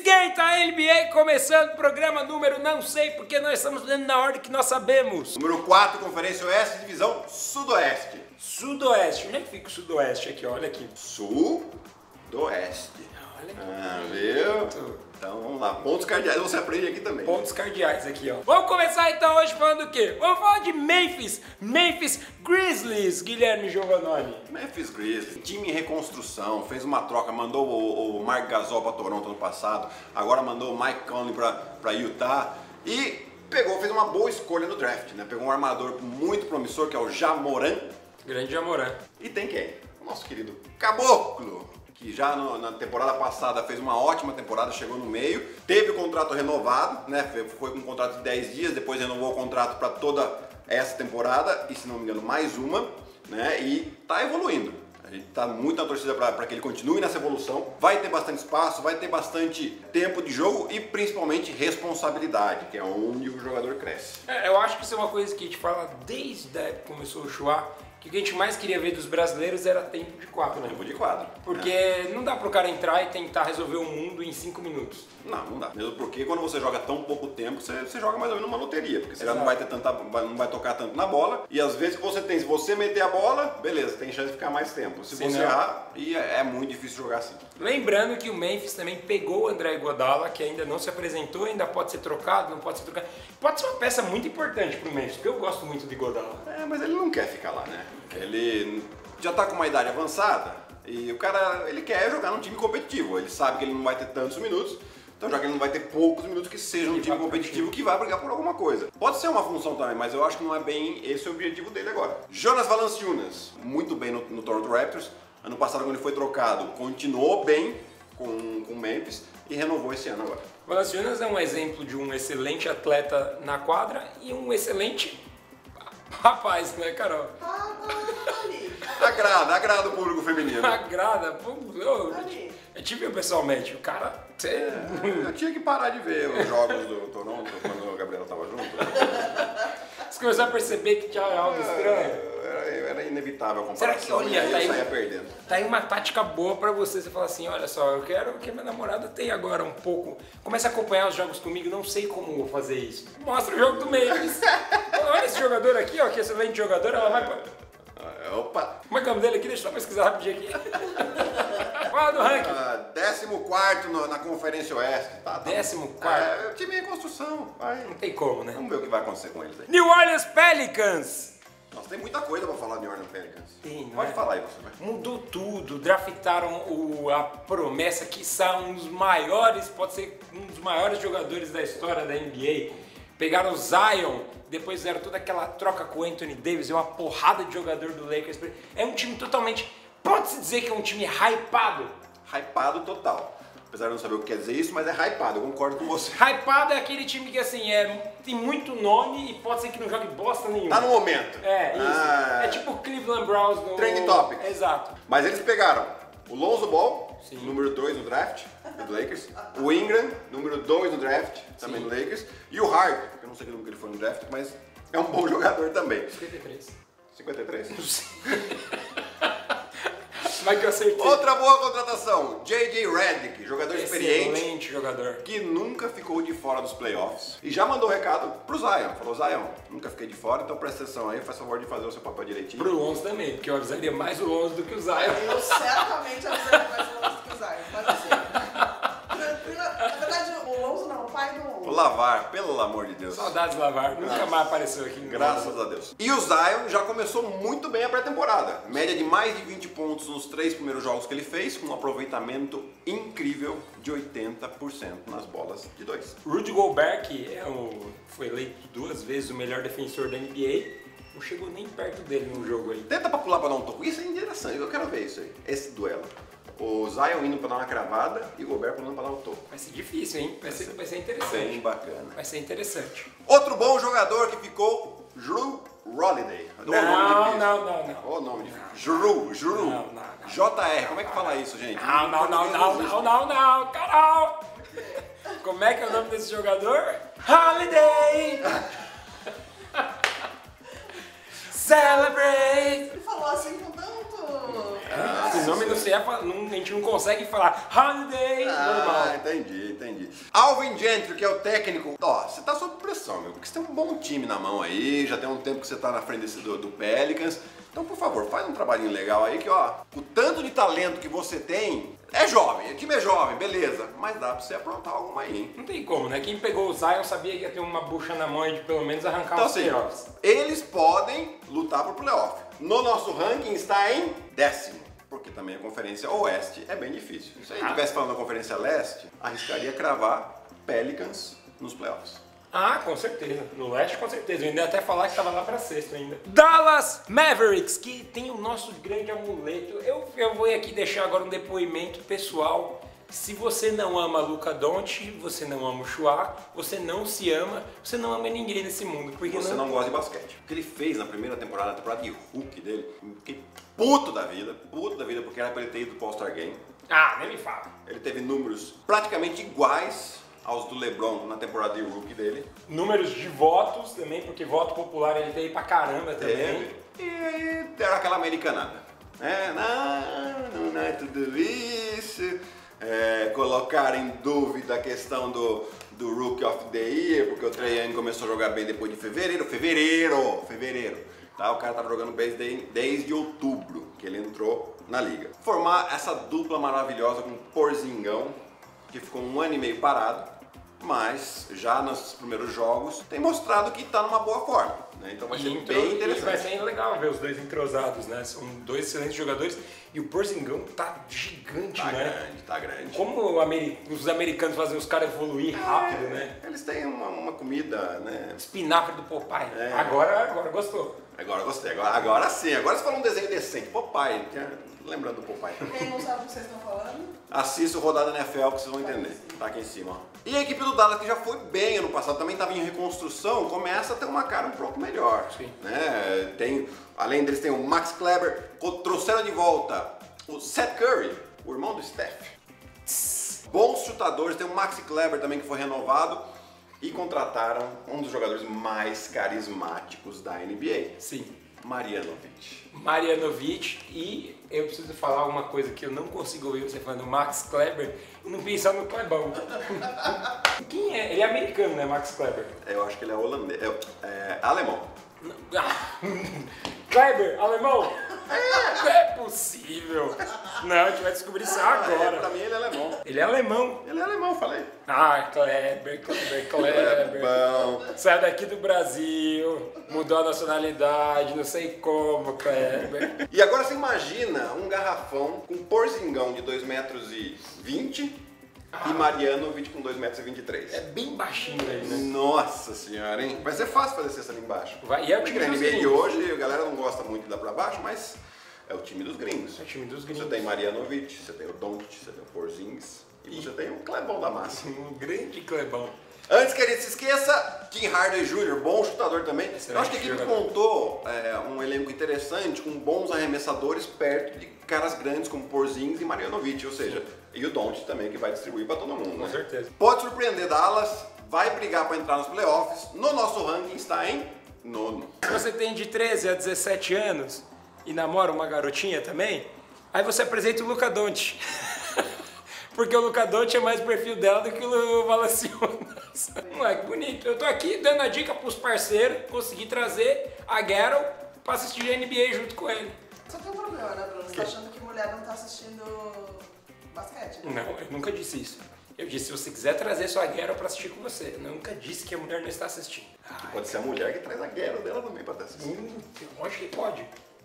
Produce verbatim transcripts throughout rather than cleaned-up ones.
Esquenta a N B A começando o programa número não sei, porque nós estamos lendo na ordem que nós sabemos. Número quatro, Conferência Oeste, Divisão Sudoeste. Sudoeste. Onde é que fica o Sudoeste aqui? Olha aqui. Sudoeste. Olha que Ah, viu? Então vamos lá, pontos cardeais você aprende aqui também. Pontos cardeais aqui, ó. Vamos começar então hoje falando do quê? Vamos falar de Memphis, Memphis Grizzlies, Guilherme Giovannoni. Memphis Grizzlies, time em reconstrução, fez uma troca, mandou o, o Marc Gasol para Toronto ano passado, agora mandou o Mike Conley para Utah e pegou, fez uma boa escolha no draft, né? Pegou um armador muito promissor que é o Ja Morant. Grande Ja Morant. E tem quem? O nosso querido Caboclo, que já no, na temporada passada fez uma ótima temporada, chegou no meio, teve o contrato renovado, né? Foi com um contrato de dez dias, depois renovou o contrato para toda essa temporada, e se não me engano mais uma, né? E tá evoluindo. A gente tá muito na torcida para que ele continue nessa evolução. Vai ter bastante espaço, vai ter bastante tempo de jogo e principalmente responsabilidade, que é onde o jogador cresce. É, eu acho que isso é uma coisa que a gente fala desde a época que começou o Chua, que o que a gente mais queria ver dos brasileiros era tempo de quadro, né? Tempo de quadro. Porque é. não dá pro cara entrar e tentar resolver o mundo em cinco minutos. Não, não dá. Mesmo porque quando você joga tão pouco tempo, você, você joga mais ou menos numa loteria. Porque você já Exato. não vai ter tanta, não vai tocar tanto na bola. E às vezes que você tem, se você meter a bola, beleza, tem chance de ficar mais tempo. Se Sim, você não. errar, e é, é muito difícil jogar assim. Lembrando que o Memphis também pegou o André Iguodala, que ainda não se apresentou, ainda pode ser trocado, não pode ser trocado. Pode ser uma peça muito importante pro Memphis, porque eu gosto muito de Iguodala. É, mas ele não quer ficar lá, né? Ele já tá com uma idade avançada e o cara, ele quer jogar num time competitivo. Ele sabe que ele não vai ter tantos minutos, então já que ele não vai ter poucos minutos, que seja um time competitivo que vai brigar por alguma coisa. Pode ser uma função também, mas eu acho que não é bem esse o objetivo dele agora. Jonas Valanciunas, muito bem no, no Toronto Raptors. Ano passado, quando ele foi trocado, continuou bem com o Memphis e renovou esse ano agora. Valanciunas é um exemplo de um excelente atleta na quadra e um excelente rapaz, né, Carol? Agrada, agrada o público feminino. Agrada, pô, eu, eu te vi pessoalmente, o cara... Você... É, eu tinha que parar de ver os jogos do Toronto quando o Gabriel tava junto. Você começou a perceber que tinha algo estranho? Era, era inevitável a comparação. Será que, olha, e aí tá eu aí, saía perdendo. tá aí uma tática boa pra você, você fala assim, olha só, eu quero que a minha namorada tenha agora um pouco, comece a acompanhar os jogos comigo, não sei como vou fazer isso. Mostra o jogo do Memphis. Olha esse jogador aqui, ó, que excelente jogador, ela vai pra... Opa! Como é que é o nome dele aqui? Deixa eu só pesquisar rapidinho aqui. Fala do ranking. Ah, décimo quarto no, na Conferência Oeste. Tá, tá. Décimo quarto. É, time em construção. Vai. Não tem como, né? Vamos ver o que vai acontecer com eles aí. New Orleans Pelicans. Nossa, tem muita coisa pra falar de New Orleans Pelicans. Tem, não Pode é? falar aí você, vai. Mudou tudo, draftaram o, a promessa que são um dos maiores, pode ser um dos maiores jogadores da história da N B A. Pegaram o Zion, depois fizeram toda aquela troca com o Anthony Davis, é uma porrada de jogador do Lakers. É um time totalmente, pode-se dizer que é um time hypado. Hypado total. Apesar de não saber o que quer dizer isso, mas é hypado, eu concordo com você. Hypado é aquele time que assim, é, tem muito nome e pode ser que não jogue bosta nenhuma. Tá no momento. É, isso. Ah, É tipo o Cleveland Browns no... Trending Topic. Exato. Mas eles pegaram o Lonzo Ball, Sim. número dois no draft, do Lakers. O Ingram, número dois no draft, também Sim. do Lakers. E o Harden, que eu não sei que número que ele foi no draft, mas é um bom jogador também. cinquenta e três. cinquenta e três? Mas que eu acertei. Outra boa contratação, J J Redick, jogador experiente, Excelente jogador. que nunca ficou de fora dos playoffs. E já mandou recado pro Zion. Falou, Zion, nunca fiquei de fora, então presta atenção aí, faz favor de fazer o seu papel direitinho. Pro Lonzo também, porque eu avisaria mais o Lonzo do que o Zion. Eu certamente avisaria mais o Lonzo que o Zion, mas assim, na verdade o Lonzo não, o pai do... O Lavar, pelo amor de Deus. Saudades Lavar, nunca Nossa. mais apareceu aqui. Graças a Deus. E o Zion já começou muito bem a pré-temporada. Média de mais de vinte pontos nos três primeiros jogos que ele fez, com um aproveitamento incrível de oitenta por cento nas bolas de dois. Rudy Gobert, que é o, foi eleito duas vezes o melhor defensor da N B A, não chegou nem perto dele no jogo aí. Tenta pra pular pra dar um toco. Isso é interessante, eu quero ver isso aí. Esse duelo. O Zion indo pra dar uma cravada e o Gobert pulando pra dar um toco. Vai ser difícil, hein? Vai ser, vai ser Bem interessante. bacana. Vai ser interessante. Outro bom jogador que ficou, Jrue Holiday. Ô, nome Não, difícil. não, não, não. Ô, nome difícil. Jrue, Jrue. Não, não, não. J R, como é que fala isso, gente? Não, não, não, não, não, não, não, Carol! Como é que é o nome desse jogador? Holiday! Celebrate! Ele falou assim com tanto... Ah, Esse nome não se é, não, a gente não consegue falar Holiday Ah, normal. entendi, entendi. Alvin Gentry, que é o técnico, ó, você tá sob pressão, meu, porque você tem um bom time na mão aí, já tem um tempo que você tá na frente desse, do, do Pelicans. Então, por favor, faz um trabalhinho legal aí que, ó, o tanto de talento que você tem, é jovem, o time é jovem, beleza, mas dá pra você aprontar alguma aí, hein? Não tem como, né? Quem pegou o Zion sabia que ia ter uma bucha na mão e de pelo menos arrancar Então, os assim, playoffs. eles podem lutar pro playoff. No nosso ranking está em décimo, porque também a Conferência Oeste é bem difícil. Se a gente estivesse falando da Conferência Leste, arriscaria cravar Pelicans nos playoffs. Ah, com certeza. No leste, com certeza. Eu ainda ia até falar que estava lá para sexto ainda. Dallas Mavericks, que tem o nosso grande amuleto. Eu, eu vou aqui deixar agora um depoimento pessoal. Se você não ama Luka Doncic, você não ama o Chua, você não se ama, você não ama ninguém nesse mundo. Porque Você não... não gosta de basquete. O que ele fez na primeira temporada, na temporada de Hulk dele, eu fiquei puto da vida, puto da vida, porque era pra ele ter ido pro All-Star Game. Ah, nem me fala. Ele teve números praticamente iguais aos do LeBron na temporada de rookie dele. Números de votos também, porque voto popular ele teve pra caramba também. Teve. E era aquela americanada. É, não, não é tudo isso. É, colocar em dúvida a questão do, do Rookie of the Year, porque o Trae Young começou a jogar bem depois de fevereiro. Fevereiro! Fevereiro. Tá? O cara tava jogando bem desde, desde outubro que ele entrou na liga. Formar essa dupla maravilhosa com o Porzingão, que ficou um ano e meio parado, mas já nos primeiros jogos tem mostrado que está numa boa forma, né? Então vai ser Intro, bem interessante. Vai ser legal ver os dois entrosados, né? São dois excelentes jogadores e o Porzingão tá gigante, Tá né? grande, tá grande. Como o ameri- os americanos fazem os caras evoluir rápido, É, né? Eles têm uma, uma comida, né? Espinafre do Popeye. É. Agora, agora gostou. Agora gostei, agora, agora sim, agora você falou um desenho decente, Popeye, que é- lembrando do Popeye. Quem não sabe o que vocês estão falando? Assista o Rodada N F L que vocês vão entender. Tá aqui em cima, ó. E a equipe do Dallas, que já foi bem ano passado, também estava em reconstrução, começa a ter uma cara um pouco melhor. Sim. Né? Tem, além deles, tem o Max Kleber, trouxeram de volta o Seth Curry, o irmão do Steph. Bons chutadores, tem o Max Kleber também que foi renovado. E contrataram um dos jogadores mais carismáticos da N B A. Sim. Marjanovic. Marjanovic, e eu preciso falar uma coisa que eu não consigo ouvir você falando Max Kleber e não pensar no Clebão. Quem é? Ele é americano, né, Max Kleber? Eu acho que ele é holandês, é, é alemão. Ah, Kleber, alemão? Não é possível. Não, a gente vai descobrir isso Ah, é, agora. pra mim ele é alemão. Ele é alemão. Ele é alemão, falei. Ah, Kleber, Kleber, Kleber. Bom. Saiu daqui do Brasil, mudou a nacionalidade, não sei como, Kleber. E agora você imagina um garrafão com Porzingão de dois metros e vinte e Marjanovic com dois metros e vinte e três. É bem baixinho aí, né? Nossa senhora, hein? Vai ser fácil fazer cesta ali embaixo. Vai, e é o Porque time na dos N B A de gringos. hoje a galera não gosta muito de dar pra baixo, mas é o time dos gringos. É o time dos Você gringos. tem Marjanovic, você tem o Doncic, você tem o Porzingis e, você tem o Clebão da massa. Um grande Clebão. Antes que a gente se esqueça, Tim Hardaway Júnior, bom chutador também. Excelente Eu acho que a equipe jogador. montou é, um elenco interessante com bons arremessadores perto de caras grandes como Porzingis e Marjanovic, ou seja, e o Doncic também que vai distribuir para todo mundo. Com né? certeza. Pode surpreender Dallas, vai brigar para entrar nos playoffs. No nosso ranking está em nono. Se você tem de treze a dezessete anos e namora uma garotinha também, aí você apresenta o Luka Doncic. Porque o Luka Doncic é mais perfil dela do que o Valanciunas. Moleque, bonito. Eu tô aqui dando a dica pros parceiros, consegui trazer a Garo pra assistir a N B A junto com ele. Só tem um problema, né, Bruno? Você tá achando que mulher não tá assistindo basquete? né? Não, eu nunca disse isso. Eu disse, se você quiser trazer sua Garo pra assistir com você. Eu nunca disse que a mulher não está assistindo. Ai, Pode ser a mulher que traz a guerra dela também para estar assistindo. hum, lógico que pode.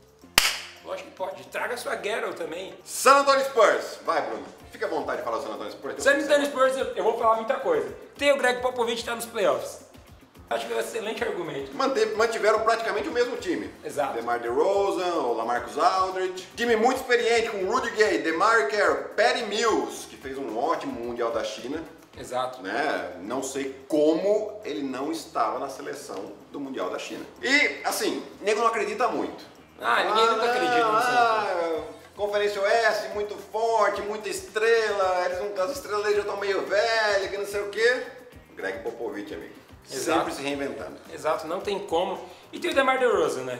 Lógico que pode. Traga sua Garo também. San Antonio Spurs. Vai, Bruno. Fica à vontade de falar do San Antonio Spurs. San Antonio Spurs, eu, eu vou falar muita coisa. Tem o Greg Popovich que tá nos playoffs. Acho que é um excelente argumento. Manteve- mantiveram praticamente o mesmo time. Exato. DeMar DeRozan, o LaMarcus Aldridge. Time muito experiente com Rudy Gay, DeMar Carroll, Patty Mills, que fez um ótimo Mundial da China. Exato. Né? Não sei como ele não estava na seleção do Mundial da China. E, assim, o nego não acredita muito. Ah, ninguém nunca acredita nisso. Ah, Conferência Oeste, muito forte, muita estrela, eles não, as estrelas deles já estão meio velhas, que não sei o quê. Greg Popovich, amigo. Exato. Sempre se reinventando. Exato, não tem como. E tem o DeMar DeRozan, né?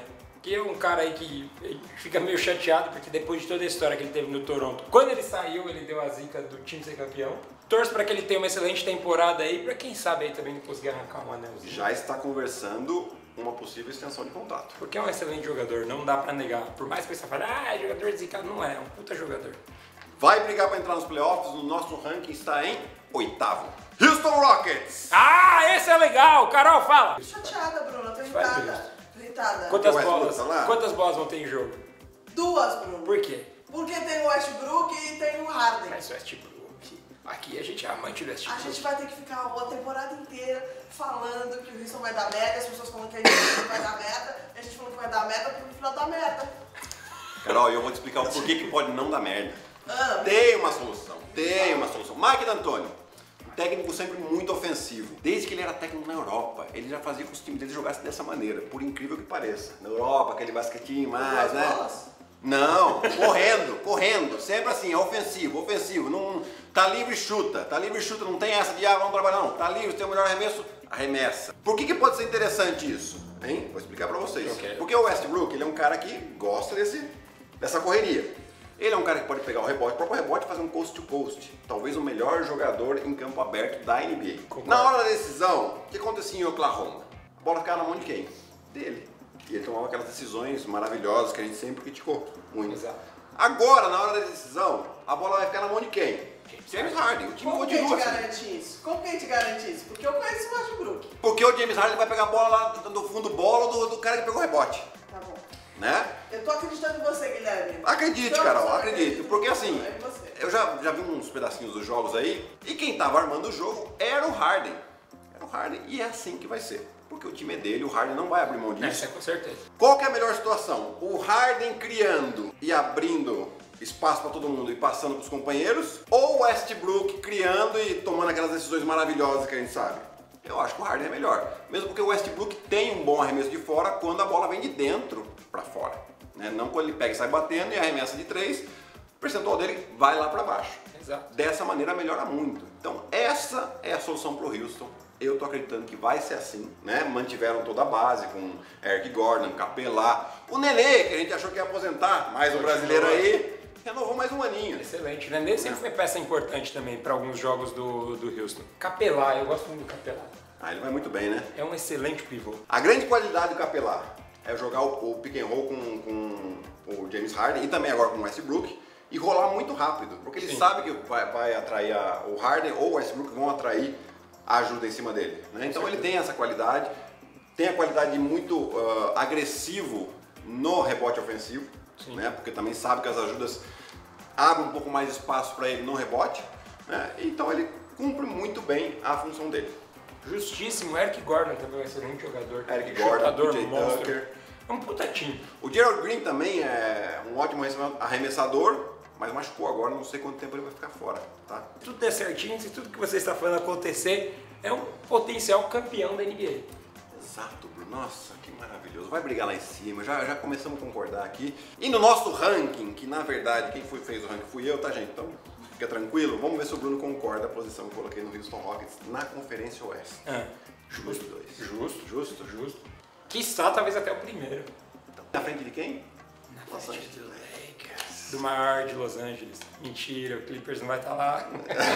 que é um cara aí que fica meio chateado, porque depois de toda a história que ele teve no Toronto, quando ele saiu, ele deu a zica do time ser campeão. Torço para que ele tenha uma excelente temporada aí, para quem sabe aí também conseguir arrancar um anelzinho. Já está conversando uma possível extensão de contrato. Porque é um excelente jogador, não dá pra negar. Por mais que você fale, ah, é jogador zicado, não é, é um puta jogador. Vai brigar para entrar nos playoffs, no nosso ranking está em oitavo. Houston Rockets! Ah, esse é legal! Carol, fala! Tô chateada, Bruno, tô Vai, irritada. Tô irritada. Quantas Westbrook bolas, tá lá? quantas bolas vão ter em jogo? Duas, Bruno. Por quê? Porque tem o Westbrook e tem o Harden. Mas Westbrook, aqui a gente é amante do A Westbrook. gente vai ter que ficar a temporada inteira falando que o Houston vai dar merda, as pessoas falando que a gente não vai dar merda, e a gente falando que vai dar merda, porque no final dá merda. Carol, eu vou te explicar o porquê que pode não dar merda. Ah, Tem uma solução, tem uma solução. Mike D'Antoni, um técnico sempre muito ofensivo. Desde que ele era técnico na Europa, ele já fazia com que os times dele jogassem dessa maneira, por incrível que pareça. Na Europa, aquele basquetinho mais, duas né? bolas? Não, correndo, correndo, sempre assim, é ofensivo, ofensivo. Não, tá livre, chuta, tá livre, chuta, não tem essa de ah, vamos trabalhar, não. Tá livre, tem o melhor arremesso, arremessa. Por que que pode ser interessante isso? Hein? Vou explicar pra vocês. Okay. Porque o Westbrook, ele é um cara que gosta desse, dessa correria. Ele é um cara que pode pegar o rebote, o próprio rebote e fazer um coast to coast. Talvez o melhor jogador em campo aberto da N B A. Concordo. Na hora da decisão, o que acontecia em Oklahoma? A bola ficava na mão de quem? Dele. E ele tomava aquelas decisões maravilhosas que a gente sempre criticou muito. Exato. Agora, na hora da decisão, a bola vai ficar na mão de quem? James Harden. O time Como que a gente continua assim. garante isso? Como que a gente garante isso? Porque eu conheço o Westbrook. Porque o James Harden vai pegar a bola lá do fundo bola do, do cara que pegou o rebote. Tá bom. Né? Eu tô acreditando em você, Guilherme. Acredite, Tô Carol, acreditando. acredite. Porque assim, É em você. eu já, já vi uns pedacinhos dos jogos aí, e quem tava armando o jogo era o Harden. Era o Harden, e é assim que vai ser. Porque o time é dele, o Harden não vai abrir mão disso. Essa é com certeza. Qual que é a melhor situação? O Harden criando e abrindo espaço para todo mundo e passando para os companheiros? Ou o Westbrook criando e tomando aquelas decisões maravilhosas que a gente sabe? Eu acho que o Harden é melhor. Mesmo porque o Westbrook tem um bom arremesso de fora quando a bola vem de dentro para fora. Né? Não quando ele pega e sai batendo e arremessa de três, o percentual dele vai lá para baixo. Exato. Dessa maneira melhora muito. Então essa é a solução para o Houston. Eu tô acreditando que vai ser assim, né? Mantiveram toda a base com Eric Gordon, Capelá, o Nenê, que a gente achou que ia aposentar, mais um brasileiro aí, renovou mais um aninho. Excelente. O Nenê sempre foi peça importante também para alguns jogos do, do Houston. Capelá, eu gosto muito do Capelá. Ah, ele vai muito bem, né? É um excelente pivô. A grande qualidade do Capelá é jogar o, o pick and roll com, com o James Harden e também agora com o Westbrook e rolar muito rápido, porque ele Sim. sabe que vai, vai atrair a, o Harden ou o Westbrook vão atrair a ajuda em cima dele. Né? Então ele tem essa qualidade, tem a qualidade de muito uh, agressivo no rebote ofensivo, né? Porque também sabe que as ajudas abrem um pouco mais de espaço para ele no rebote, né? Então ele cumpre muito bem a função dele. Justíssimo. Eric Gordon também é um excelente jogador. Eric Gordon, Chutador, P J monstro. Tucker. É um puta time. O Gerald Green também é um ótimo arremessador, mas machucou agora, não sei quanto tempo ele vai ficar fora, tá? Se tudo der certinho, se tudo que você está falando acontecer, é um potencial campeão da N B A. Exato, Bruno. Nossa, que maravilhoso. Vai brigar lá em cima, já, já começamos a concordar aqui. E no nosso ranking, que na verdade quem foi, fez o ranking fui eu, tá gente? Então fica tranquilo, vamos ver se o Bruno concorda a posição que eu coloquei no Houston Rockets na Conferência Oeste. Ah, Justo dois. Justo. Justo, justo. Quiçá, talvez até o primeiro. Na frente de quem? Na frente do Lakers. Do maior de Los Angeles. Mentira, o Clippers não vai estar lá.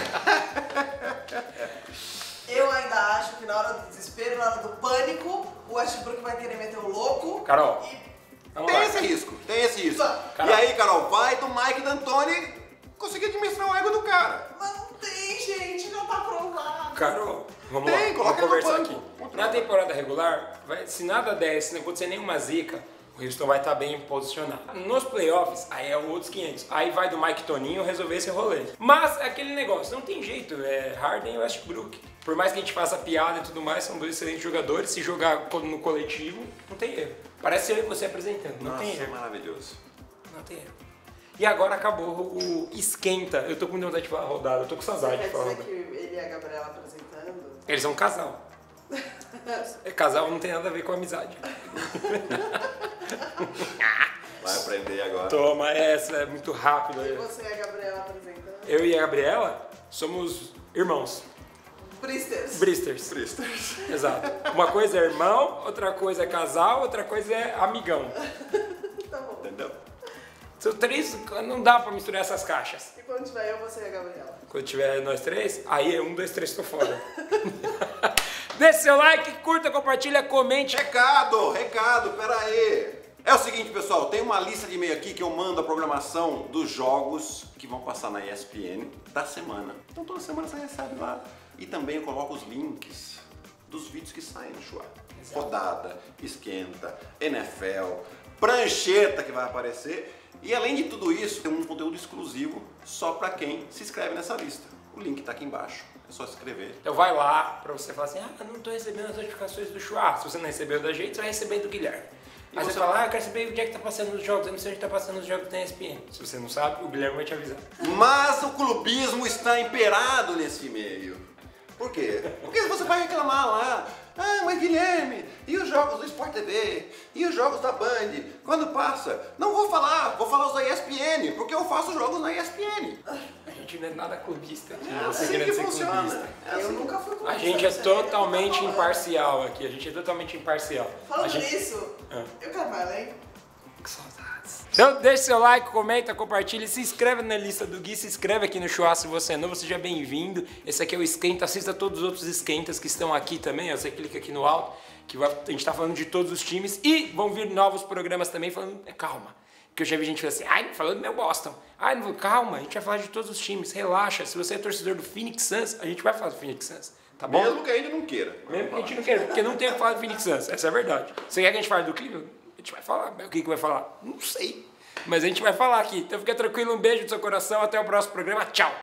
Eu ainda acho que na hora do desespero, na hora do pânico, o Westbrook vai querer meter o louco. Carol, E vamos Tem lá. esse risco, tem esse risco. Carol. E aí, Carol, vai do Mike D'Antoni conseguir administrar o ego do cara. Mas não tem, gente, não tá provado. Carol, vamos Tem, lá, coloca vamos ele no conversar banco. aqui. Na temporada regular, vai- se nada der, se não acontecer nenhuma zica, o Houston vai estar bem posicionado. Nos playoffs, aí é outros quinhentos. Aí vai do Mike Toninho resolver esse rolê. Mas é aquele negócio, não tem jeito, é Harden e Westbrook. Por mais que a gente faça piada e tudo mais, são dois excelentes jogadores. Se jogar co- no coletivo, não tem erro. Parece eu e você apresentando, não Nossa, tem erro. maravilhoso. Não tem erro. E agora acabou o esquenta. Eu tô com vontade de falar rodada, eu tô com Você saudade quer de falar dizer rodada. que ele e a Gabriela apresentando? Eles são um casal. É, casal não tem nada a ver com amizade. Vai aprender agora. Toma essa, é muito rápido. E você e a Gabriela apresentando? Eu e a Gabriela somos irmãos. Bristers. Bristers. Bristers. Exato. Uma coisa é irmão, outra coisa é casal, outra coisa é amigão. Tá bom. Entendeu? São três, não dá pra misturar essas caixas. E quando tiver eu, você e a Gabriela. Quando tiver nós três, aí é um, dois, três, tô fora. Deixe seu like, curta, compartilha, comente. Recado, recado, pera aí. É o seguinte, pessoal, tem uma lista de e-mail aqui que eu mando a programação dos jogos que vão passar na E S P N da semana. Então toda semana você recebe lá. E também eu coloco os links dos vídeos que saem no Chua. Rodada, esquenta, N F L, prancheta que vai aparecer. E além de tudo isso, tem um conteúdo exclusivo só para quem se inscreve nessa lista. O link tá aqui embaixo, é só se inscrever. Então vai lá pra você falar assim, ah, eu não tô recebendo as notificações do Chua. Se você não recebeu da gente, você vai receber do Guilherme. Aí você, você fala, ah, eu quero saber onde é que tá passando os jogos, eu não sei onde tá passando os jogos da E S P N. Se você não sabe, o Guilherme vai te avisar. Mas o clubismo está imperado nesse e-mail. Por quê? Porque você vai reclamar lá, ah, mas Guilherme, e os jogos do Sport T V? E os jogos da Band? Quando passa? Não vou falar, vou falar os da E S P N, porque eu faço jogos na E S P N. A gente não é nada clubista. É você assim querendo que ser funciona. clubista. É assim. Eu nunca fui clubista. A gente é você totalmente nunca imparcial aqui, a gente é totalmente imparcial. Falando a gente... nisso, Ah. eu quero mais, hein? Que saudades. Então deixa seu like, comenta, compartilha, se inscreve na lista do Gui, se inscreve aqui no Chua se você é novo, seja bem-vindo. Esse aqui é o Esquenta, assista todos os outros esquentas que estão aqui também, ó, você clica aqui no alto, que vai, a gente tá falando de todos os times e vão vir novos programas também falando, calma, porque eu já vi gente falando assim, ai, falando do meu Boston, ai, não vou, calma, a gente vai falar de todos os times, relaxa, se você é torcedor do Phoenix Suns, a gente vai falar do Phoenix Suns, tá bom? Mesmo que a gente não queira. Mesmo que a gente não queira, porque não tem o que falar do Phoenix Suns, essa é a verdade. Você quer que a gente fale do Cleveland? A gente vai falar, mas o que que vai falar? Não sei. Mas a gente vai falar aqui. Então fica tranquilo, um beijo do seu coração, até o próximo programa, tchau!